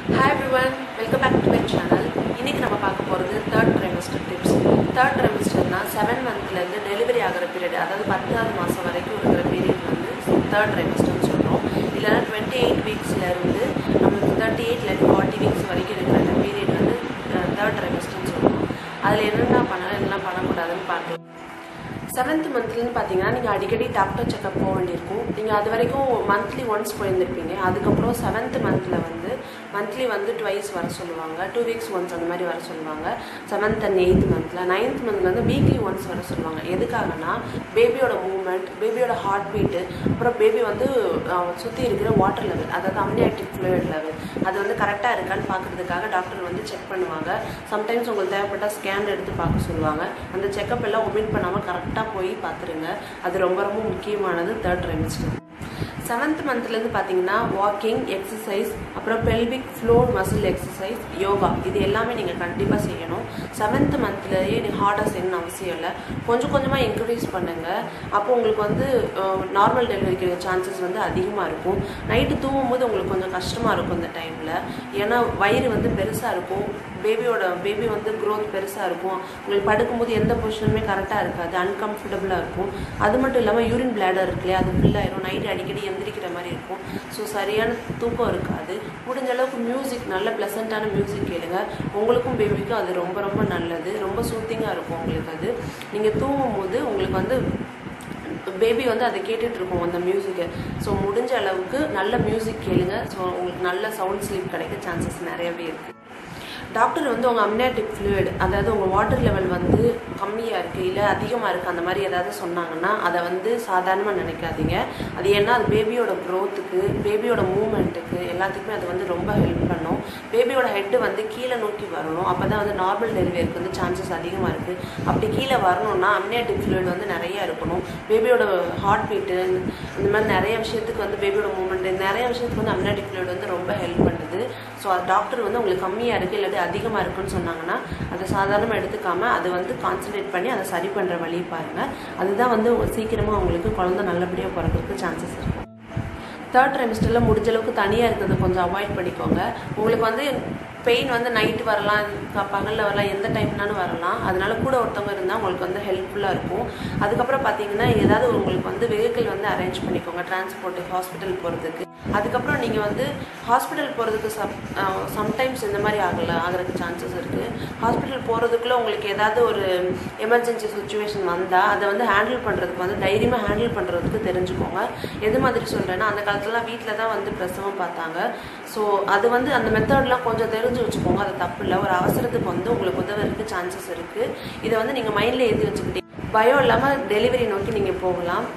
Hi everyone, welcome back to my channel. இன்னைக்கு நம்ம பார்க்க போறது third trimester tips. Third trimester னா 7 monthல இருந்து டெலிவரி ஆகிற பீரியட், அதாவது 10வது மாசம் வரைக்கும் இருக்கிற பீரியட் வந்து third trimester னு சொல்றோம். இல்லனா 28 weeksல இருந்து நமக்கு 38 ல இருந்து 40 weeks வரைக்கும் இருக்கிற பீரியட் வந்து third trimester னு சொல்றோம். அதுல என்னென்ன பண்ணலாம் என்னென்ன பண்ண கூடாதுன்னு பார்க்கலாம். 7th monthலன்னு பாத்தீங்கன்னா நீங்க அடிக்கடி டாக்டர் செக்அப் போக வேண்டியிருக்கும். நீங்க அது வரைக்கும் மந்த்லி ஒன்ஸ் போயிருந்திருப்பீங்க. அதுக்கப்புறம் 7th monthல வந்து மந்த்லி வந்து ட்வைஸ் வர சொல்லுவாங்க, 2 weeks ஒன்ஸ் அந்த மாதிரி வர சொல்லுவாங்க. 7th and 8th monthல 9th monthல வந்து வீக்லி ஒன்ஸ் வர சொல்லுவாங்க. எதுக்காகனா பேபியோட மூவ்மெண்ட், பேபியோட ஹார்ட் பீட்டு, அப்புறம் பேபி வந்து சுற்றி இருக்கிற வாட்டர் லெவல், அதாவது அம்னியாட்டிக் ஃப்ளூயிட் லெவல் அது வந்து கரெக்டாக இருக்கான்னு பார்க்கறதுக்காக டாக்டர் வந்து செக் பண்ணுவாங்க. சம்டைம்ஸ் உங்களுக்கு தேவைப்பட்ட ஸ்கேன் எடுத்து பார்க்க சொல்லுவாங்க. அந்த செக்அப் எல்லாம் ஒமிட் பண்ணாமல் கரெக்டாக போய் பார்த்துருங்க. அது ரொம்ப ரொம்ப முக்கியமானது third trimester. 7th monthலேருந்து பார்த்தீங்கன்னா வாக்கிங், எக்ஸசைஸ், அப்புறம் pelvic floor muscle exercise, yoga, இது எல்லாமே நீங்கள் கண்டிப்பாக செய்யணும். 7th monthலேயே நீங்கள் ஹார்டாக செய்யணும்னு அவசியம் இல்லை. கொஞ்சம் கொஞ்சமாக இன்க்ரீஸ் பண்ணுங்கள். அப்போ உங்களுக்கு வந்து நார்மல் டெலிவரிக்கு சான்சஸ் வந்து அதிகமாக இருக்கும். நைட்டு தூங்கும்போது உங்களுக்கு கொஞ்சம் கஷ்டமாக இருக்கும் இந்த டைமில். ஏன்னா வயிறு வந்து பெருசாக இருக்கும், பேபி வந்து க்ரோத் பெருசாக இருக்கும். உங்களுக்கு படுக்கும்போது எந்த பொசிஷனுமே கரெக்டாக இருக்காது, அன்கம்ஃபர்டபுளாக இருக்கும். அது மட்டும் இல்லாமல் யூரின் பிளாடர் இருக்கு இல்லையா, அது ஃபுல்லாயிரும். நைட்டு அடிக்கடி எந்திரிக்கிற மாதிரி இருக்கும். ஸோ சரியான தூக்கம் இருக்காது. முடிஞ்ச அளவுக்கு மியூசிக், நல்ல ப்ளசண்ட்டான மியூசிக் கேளுங்க. உங்களுக்கும் பேபிக்கும் அது ரொம்ப ரொம்ப நல்லது, ரொம்ப சூத்திங்காக இருக்கும் உங்களுக்கு. அது நீங்கள் தூங்கும்போது உங்களுக்கு வந்து பேபி வந்து அதை கேட்டுட்டு இருக்கும் அந்த மியூசிக்கை. ஸோ முடிஞ்ச அளவுக்கு நல்ல மியூசிக் கேளுங்க. ஸோ உங்களுக்கு நல்ல சவுண்ட் ஸ்லீப் கிடைக்க சான்சஸ் நிறையவே இருக்குது. டாக்டர் வந்து உங்கள் அம்னியாட்டிக் ஃப்ளூயிட், அதாவது உங்கள் வாட்டர் லெவல் வந்து கம்மியாக இருக்குது இல்லை அதிகமாக இருக்குது அந்த மாதிரி ஏதாவது சொன்னாங்கன்னா அதை வந்து சாதாரணமாக நினைக்காதீங்க. அது ஏன்னா அது பேபியோட க்ரோத்துக்கு, பேபியோட மூவ்மெண்ட்டுக்கு எல்லாத்துக்குமே அது வந்து ரொம்ப ஹெல்ப் பண்ணும். பேபியோட ஹெட்டு வந்து கீழே நோக்கி வரணும். அப்போ தான் வந்து நார்மல் டெலிவரிக்கு வந்து சான்சஸ் அதிகமாக இருக்குது. அப்படி கீழே வரணும்னா அம்னியாட்டிக் ஃப்ளூயிட் வந்து நிறையா இருக்கணும். பேபியோட ஹார்ட் பீட்டு, இந்த மாதிரி நிறைய விஷயத்துக்கு வந்து பேபியோட மூவ்மெண்ட், நிறைய விஷயத்துக்கு வந்து அம்னியாட்டிக் ஃப்ளூயிட் வந்து ரொம்ப ஹெல்ப் பண்ணுது. ஸோ டாக்டர் வந்து உங்களுக்கு கம்மியாக இருக்குது இல்லாட்டி அதிகமாக இருக்குன்னு சொன்னாங்கன்னா அதை சாதாரணமாக எடுத்துக்காமல் அதை வந்து கான்சன்ட்ரேட் பண்ணி அதை சரி பண்ணுற வழியை பாருங்கள். அதுதான் வந்து சீக்கிரமாக உங்களுக்கு குழந்தை நல்லபடியாக பிறக்கிறதுக்கு சான்சஸ் இருக்கும். third trimester முடிஞ்ச அளவுக்கு தனியாக இருக்கிறத கொஞ்சம் அவாய்ட் பண்ணிக்கோங்க. உங்களுக்கு வந்து பெயின் வந்து நைட்டு வரலாம், பகலில் வரலாம், எந்த டைம்னாலும் வரலாம். அதனால கூட ஒருத்தவங்க இருந்தால் உங்களுக்கு வந்து ஹெல்ப்ஃபுல்லாக இருக்கும். அதுக்கப்புறம் பார்த்தீங்கன்னா ஏதாவது உங்களுக்கு வந்து வெஹிக்கிள் வந்து அரேஞ்ச் பண்ணிக்கோங்க டிரான்ஸ்போர்ட்டு, ஹாஸ்பிட்டல் போகிறதுக்கு. அதுக்கப்புறம் நீங்கள் வந்து ஹாஸ்பிட்டல் போகிறதுக்கு சம்டைம்ஸ் இந்த மாதிரி ஆகிறதுக்கு சான்சஸ் இருக்குது. ஹாஸ்பிட்டல் போகிறதுக்குள்ளே உங்களுக்கு ஏதாவது ஒரு எமர்ஜென்சி சுச்சுவேஷன் வந்தால் அதை வந்து ஹேண்டில் பண்ணுறதுக்கு வந்து தைரியமாக ஹேண்டில் பண்ணுறதுக்கு தெரிஞ்சுக்கோங்க. எது மாதிரி சொல்கிறேன்னா, அந்த காலத்துலலாம் வீட்டில் தான் வந்து பிரசவம் பார்த்தாங்க. ஸோ அது வந்து அந்த மெத்தட்லாம் கொஞ்சம் தெரிஞ்சு வச்சுக்கோங்க. அது தப்பு இல்லை. ஒரு அவசரத்துக்கு வந்து உங்களுக்கு உதவுறதுக்கு சான்சஸ் இருக்குது. இதை வந்து நீங்கள் மைண்டில் எழுதி வச்சுக்கிட்டே பயம் இல்லாமல் டெலிவரி நோக்கி நீங்கள் போகலாம்.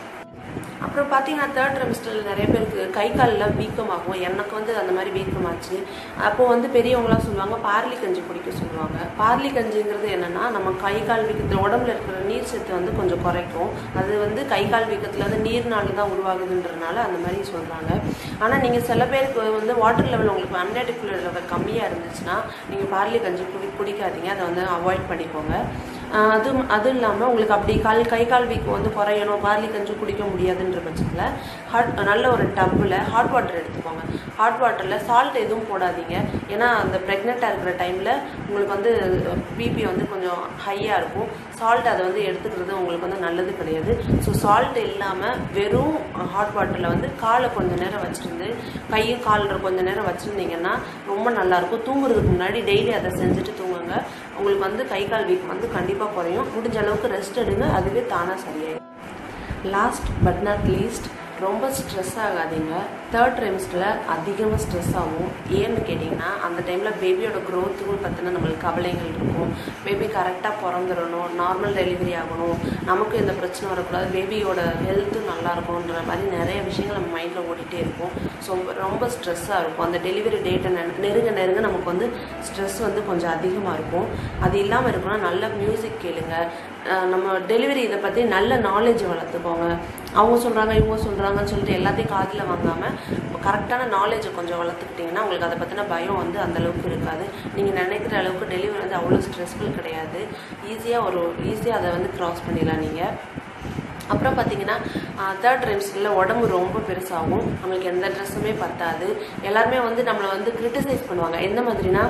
அப்புறம் பார்த்தீங்கன்னா third trimester நிறைய பேருக்கு கை காலில் வீக்கமாகும். எனக்கு வந்து அந்த மாதிரி வீக்கமாச்சு. அப்போது வந்து பெரியவங்களாம் சொல்லுவாங்க பார்லி கஞ்சி குடிக்க சொல்லுவாங்க. பார்லி கஞ்சிங்கிறது என்னென்னா, நம்ம கை கால் வீக்கத்தில் உடம்புல இருக்கிற நீர் சத்து வந்து கொஞ்சம் குறைக்கும். அது வந்து கை கால் வீக்கத்தில் வந்து நீர்னால தான் உருவாகுதுன்றதுனால அந்த மாதிரி சொல்கிறாங்க. ஆனால் நீங்கள் சில பேருக்கு வந்து வாட்டர் லெவல், உங்களுக்கு அம்னியாட்டிக் ஃப்ளூயிட் லெவல் கம்மியாக இருந்துச்சுன்னா நீங்கள் பார்லி கஞ்சி குடிக்காதீங்க. அதை வந்து அவாய்ட் பண்ணிக்கோங்க. அதுவும் இல்லாமல் உங்களுக்கு அப்படி கை கால் வீக்கம் வந்து குறையணும், பார்லி கஞ்சி குடிக்க முடியாதுன்ற பட்சத்தில் நல்ல ஒரு டப்பில் ஹாட் வாட்டர் எடுத்துக்கோங்க. ஹாட் வாட்டரில் சால்ட் எதுவும் போடாதீங்க. ஏன்னா அந்த ப்ரெக்னெண்ட்டாக இருக்கிற டைமில் உங்களுக்கு வந்து பிபி வந்து கொஞ்சம் ஹையாக இருக்கும். சால்ட் அதை வந்து எடுத்துக்கிறது உங்களுக்கு வந்து நல்லது கிடையாது. ஸோ சால்ட் இல்லாமல் வெறும் ஹாட் வாட்டரில் வந்து காலை கொஞ்சம் நேரம் வச்சுருந்து, கையும் காலில் கொஞ்சம் நேரம் வச்சுருந்தீங்கன்னா ரொம்ப நல்லாயிருக்கும். தூங்குறதுக்கு முன்னாடி டெய்லி அதை செஞ்சுட்டு தூங்குங்க. உங்களுக்கு வந்து கை கால் வீக்கம் வந்து கண்டிப்பாக குறையும். முடிஞ்ச அளவுக்கு ரெஸ்ட் எடுங்க, அதுவே தானாக சரியாயிடும். லாஸ்ட் பட் நாட் லீஸ்ட், ரொம்ப ஸ்ட்ரெஸ் ஆகாதீங்க. third trimester அதிகமாக ஸ்ட்ரெஸ் ஆகும். ஏன்னு கேட்டிங்கன்னா அந்த டைமில் பேபியோட க்ரோத்துக்கும் பார்த்தினா நம்மளுக்கு கவலைகள் இருக்கும். பேபி கரெக்டாக பிறந்துடணும், நார்மல் டெலிவரி ஆகணும், நமக்கு எந்த பிரச்சனை வரக்கூடாது, பேபியோட ஹெல்த்தும் நல்லா இருக்கணுன்ற மாதிரி நிறைய விஷயங்கள் நம்ம மைண்டில் ஓடிட்டே இருக்கும். ஸோ ரொம்ப ஸ்ட்ரெஸ்ஸாக இருக்கும். அந்த டெலிவரி டேட்டை நெருங்க நமக்கு வந்து ஸ்ட்ரெஸ் வந்து கொஞ்சம் அதிகமாக இருக்கும். அது இல்லாமல் இருக்கணும்னா நல்ல மியூசிக் கேளுங்க. நம்ம டெலிவரி இதை பற்றி நல்ல நாலேஜ் வளர்த்துக்கோங்க. அவங்க சொல்கிறாங்க இவங்க சொல்கிறாங்கன்னு சொல்லிட்டு எல்லாத்தையும் காதில் வாங்காமல் கரெக்டான நாலேஜை கொஞ்சம் வளர்த்துக்கிட்டிங்கன்னா உங்களுக்கு அதை பற்றின பயம் வந்து அந்தளவுக்கு இருக்காது. நீங்கள் நினைக்கிற அளவுக்கு டெலிவரி வந்து அவ்வளோ ஸ்ட்ரெஸ்ஃபுல் கிடையாது. ஈஸியாக அதை வந்து க்ராஸ் பண்ணிடலாம் நீங்கள். அப்புறம் பார்த்தீங்கன்னா தேர்ட் ட்ரைமஸ்டரில் உடம்பு ரொம்ப பெருசாகும், நம்மளுக்கு எந்த ட்ரெஸ்ஸுமே பத்தாது. எல்லாருமே வந்து நம்மளை வந்து கிரிட்டிசைஸ் பண்ணுவாங்க. எந்த மாதிரினா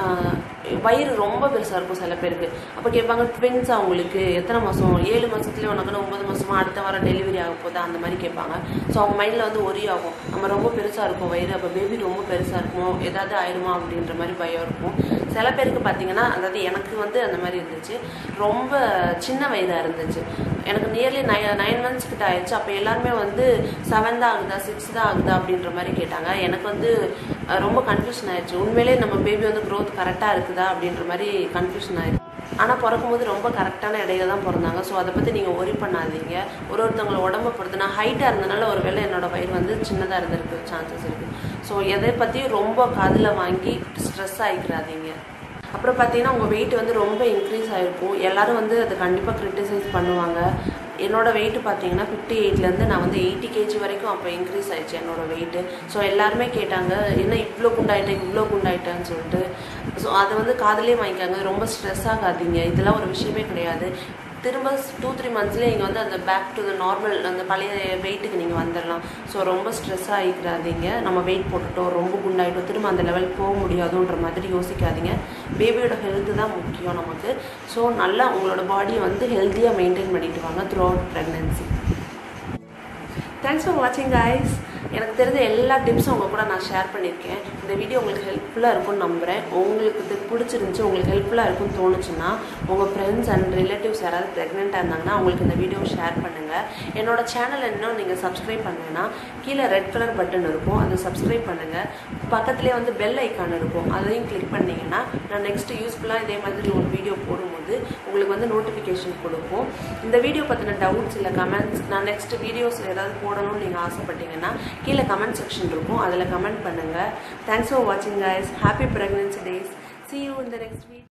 வயிறு ரொம்ப பெருசாக இருக்கும் சில பேருக்கு. அப்போ கேட்பாங்க, ட்வின்ஸ் அவங்களுக்கு எத்தனை மாதம், 7 மாதத்துலேயே உனக்குன்னு 9 மாதமாக அடுத்த வாரம் டெலிவரி ஆக போதா அந்த மாதிரி கேட்பாங்க. ஸோ அவங்க மைண்டில் வந்து ஒரி ஆகும், நம்ம ரொம்ப பெருசாக இருக்கும் வயிறு, அப்போ பேபி ரொம்ப பெருசாக இருக்குமோ, ஏதாவது ஆயிடுமா அப்படின்ற மாதிரி பயம் இருக்கும். சில பேருக்கு பார்த்தீங்கன்னா, அதாவது எனக்கு வந்து அந்த மாதிரி இருந்துச்சு, ரொம்ப சின்ன வயதாக இருந்துச்சு. எனக்கு நியர்லி 9 months கிட்ட ஆயிடுச்சு. அப்போ எல்லாருமே வந்து 7 தான் ஆகுதா 6 தான் ஆகுதா அப்படின்ற மாதிரி கேட்டாங்க. எனக்கு வந்து ரொம்ப கன்ஃபியூஷன் ஆயிடுச்சு. உண்மையிலே நம்ம பேபி வந்து க்ரோத் கரெக்டாக இருக்குதா அப்படின்ற மாதிரி கன்ஃபியூஷன் ஆயிடுச்சு. ஆனால் பிறக்கும்போது ரொம்ப கரெக்டான இடையில தான் பிறந்தாங்க. ஸோ அதை பற்றி நீங்கள் ஒரி பண்ணாதீங்க. ஒருத்தவங்களை உடம்பை பொறுத்து, நான் ஹைட்டாக இருந்தனால ஒரு வேளை என்னோடய வயிறு வந்து சின்னதாக இருந்திருக்கு சான்சஸ் இருக்குது. ஸோ எதை பற்றியும் ரொம்ப காதில் வாங்கி ஸ்ட்ரெஸ் ஆகிக்கிறாதீங்க. அப்புறம் பார்த்தீங்கன்னா உங்கள் வெயிட் வந்து ரொம்ப இன்க்ரீஸ் ஆகிருக்கும். எல்லோரும் வந்து அதை கண்டிப்பாக க்ரிட்டிசைஸ் பண்ணுவாங்க. என்னோடய வெயிட்டு பார்த்தீங்கன்னா 58லேருந்து நான் வந்து 80 kg வரைக்கும் அப்போ இன்க்ரீஸ் ஆகிடுச்சு என்னோடய வெயிட்டு. ஸோ எல்லாருமே கேட்டாங்க, என்ன இவ்வளோ குண்டாயிட்டேன்னு சொல்லிட்டு. ஸோ அதை வந்து காதலே வாங்கிக்காங்க, ரொம்ப ஸ்ட்ரெஸ் ஆகாதீங்க, இதெல்லாம் ஒரு விஷயமே கிடையாது. திரும்ப 2-3 monthsலேயே நீங்கள் வந்து அந்த பேக் டு த நார்மல், அந்த பழைய வெயிட்டுக்கு நீங்கள் வந்துடலாம். ஸோ ரொம்ப ஸ்ட்ரெஸ் ஆகிக்கிறாதீங்க. நம்ம வெயிட் போட்டுட்டோம், ரொம்ப குண்டாயிட்டோம், திரும்ப அந்த லெவல் போக முடியாதுன்ற மாதிரி யோசிக்காதீங்க. பேபியோட ஹெல்த்து தான் முக்கியம் நமக்கு. ஸோ நல்லா உங்களோட பாடியை வந்து ஹெல்த்தியாக மெயின்டைன் பண்ணிட்டு வாங்க throughout pregnancy. Thanks for வாட்சிங் கைஸ். எனக்கு தெரிஞ்ச எல்லா டிப்ஸும் உங்கள் கூட நான் ஷேர் பண்ணியிருக்கேன். இந்த வீடியோ உங்களுக்கு ஹெல்ப்ஃபுல்லாக இருக்கும்னு நம்புகிறேன். உங்களுக்கு இது பிடிச்சிருந்துச்சி, உங்களுக்கு ஹெல்ப்ஃபுல்லாக இருக்கும்னு தோணுச்சுன்னா உங்கள் ஃப்ரெண்ட்ஸ் அண்ட் ரிலேட்டிவ்ஸ் யாராவது ப்ரெக்னெண்ட்டாக இருந்தாங்கன்னா அவங்களுக்கு இந்த வீடியோவை ஷேர் பண்ணுங்கள். என்னோட சேனல் இன்னும் நீங்கள் சப்ஸ்கிரைப் பண்ணுங்கன்னா கீழே ரெட் கலர் பட்டன் இருக்கும், அதை சப்ஸ்கிரைப் பண்ணுங்கள். பக்கத்துலேயே வந்து பெல் ஐக்கான் இருக்கும், அதையும் கிளிக் பண்ணிங்கன்னா நான் நெக்ஸ்ட்டு யூஸ்ஃபுல்லாக இதே மாதிரி ஒரு வீடியோ போடும்போது உங்களுக்கு வந்து நோட்டிஃபிகேஷன் கொடுக்கும். இந்த வீடியோ பற்றின டவுட்ஸ் இல்லை கமெண்ட்ஸ், நான் நெக்ஸ்ட் வீடியோஸ் ஏதாவது போடணும்னு நீங்கள் ஆசைப்பட்டீங்கன்னா கீழே கமெண்ட் செக்ஷன் இருக்கும், அதில் கமெண்ட் பண்ணுங்கள். தேங்க்ஸ் ஃபார் வாட்சிங் guys. Happy pregnancy days. See you in the next video.